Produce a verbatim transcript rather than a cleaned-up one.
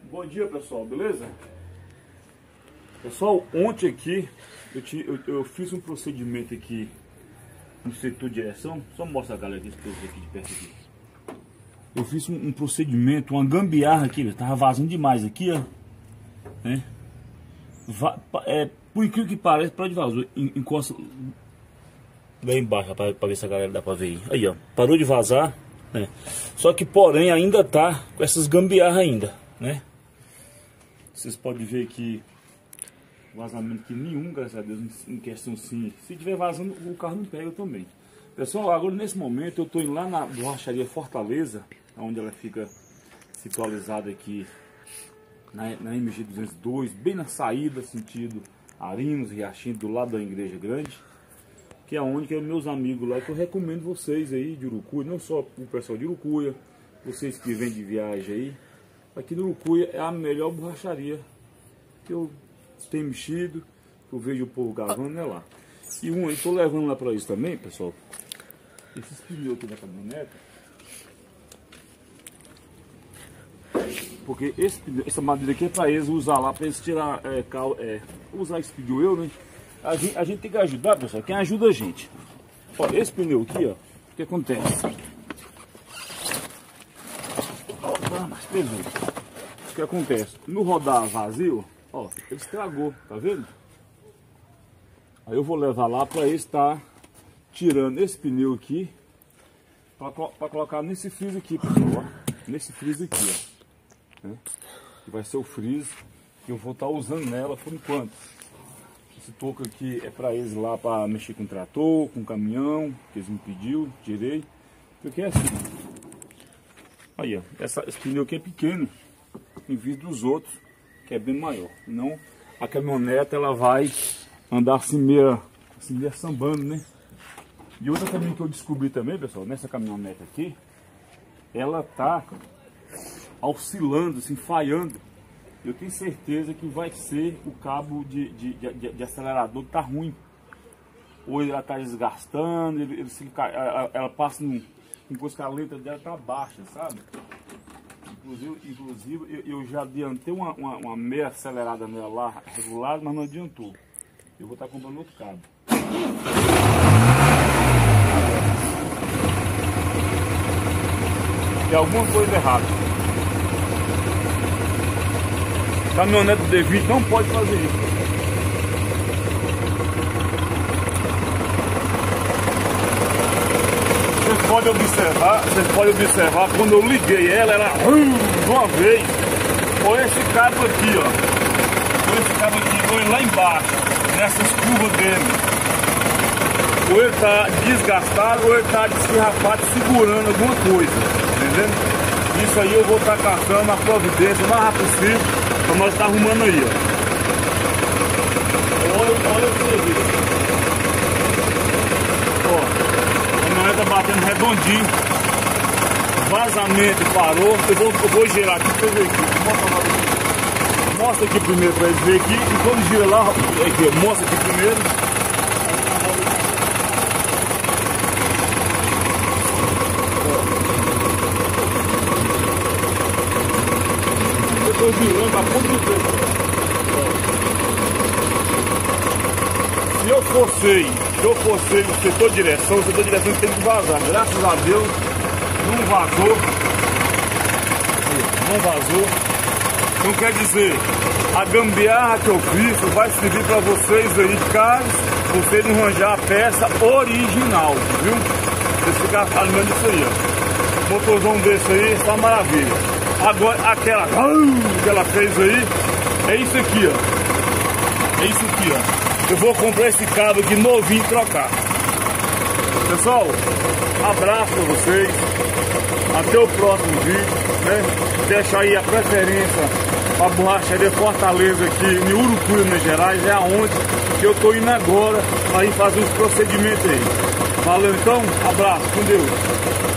Bom dia, pessoal, beleza? Pessoal, ontem aqui eu, te, eu, eu fiz um procedimento aqui no setor de direção. Só mostra a galera aqui, aqui de perto aqui. Eu fiz um, um procedimento, uma gambiarra aqui, tava vazando demais aqui, ó. Né? Va, é, por incrível que pareça, para de vazar, encosta lá embaixo para ver se a galera dá para ver aí. Aí, ó, parou de vazar, né? Só que porém ainda tá com essas gambiarras ainda, né? Vocês podem ver aqui vazamento que nenhum, graças a Deus, em questão sim. Se tiver vazando, o carro não pega também. Pessoal, agora nesse momento eu estou indo lá na borracharia Fortaleza, onde ela fica situalizada aqui na, na M G duzentos e dois, bem na saída, sentido Arinos, Riachinho, do lado da Igreja Grande, que é onde que é meus amigos lá, que eu recomendo vocês aí de Urucuia, não só o pessoal de Urucuia, vocês que vêm de viagem aí. Aqui no Urucuia é a melhor borracharia que eu tenho mexido, que eu vejo o povo gravando, né, lá. E um, eu tô levando lá para isso também, pessoal. Esses pneus aqui da caminhonete. Porque esse pneu, essa madeira aqui é para eles usar lá, para eles tirar, é, cal, é, usar esse pneu eu, né? A gente, a gente tem que ajudar, pessoal, quem ajuda a gente. Ó, esse pneu aqui, ó, o que acontece? Ah, mas pesou. O que acontece? No rodar vazio, ó, ele estragou, tá vendo? Aí eu vou levar lá para ele estar tirando esse pneu aqui para colocar nesse freezer aqui, pessoal, ó. Nesse freezer aqui, ó, né? Que vai ser o freezer que eu vou estar usando nela por enquanto. Esse toco aqui é para eles lá para mexer com trator, com caminhão, que eles me pediu, tirei. Porque é assim. Aí, ó, essa, esse pneu aqui é pequeno em vez dos outros, que é bem maior. Não, a caminhonete ela vai andar assim meio, assim meio sambando, né? E outra também que eu descobri também, pessoal, nessa caminhonete aqui, ela tá oscilando, assim, falhando. Eu tenho certeza que vai ser o cabo de, de, de, de acelerador que tá ruim. Ou ela tá desgastando, ele, ele fica, ela, ela passa num, enquanto que a letra dela tá baixa, sabe? Inclusive, inclusive eu, eu já adiantei uma, uma, uma meia acelerada nela lá, regulada, mas não adiantou. Eu vou estar comprando outro cabo. Tem alguma coisa errada. Caminhonete D vinte não pode fazer isso. Vocês podem observar, vocês podem observar, quando eu liguei ela, ela de uma vez. Olha esse cabo aqui, ó. Olha esse cabo aqui, olha lá embaixo, nessas curvas dele. Ou ele está desgastado, ou ele está desfirrapado, segurando alguma coisa, entendendo? Isso aí eu vou estar tá caçando a providência o mais rápido possível, para nós estar tá arrumando aí, ó. Olha, olha o serviço. Ó, a caminhonete tá batendo redondinho. Vazamento parou. Eu vou, eu vou girar aqui para ver aqui. Mostra, mostra aqui primeiro para eles verem aqui. E quando gira lá, aqui, mostra aqui primeiro. Eu tô girando a ponta do dedo. Se eu forcei, se eu forcei o setor de direção, o setor de direção tem que vazar. Graças a Deus, não vazou. Não vazou. Então quer dizer, a gambiarra que eu fiz vai servir para vocês aí, caso vocês não arranjar a peça original, viu? Vocês ficarem alimento disso aí, ó. Motorzão desse aí, está uma maravilha. Agora, aquela que ela fez aí, é isso aqui, ó. É isso aqui, ó. Eu vou comprar esse cabo aqui novinho e trocar. Pessoal, abraço pra vocês. Até o próximo vídeo, né? Deixa aí a preferência pra borracharia Fortaleza aqui em Urucuia, Minas Gerais. É aonde que eu tô indo agora para ir fazer os procedimentos aí. Valeu então, abraço, com Deus.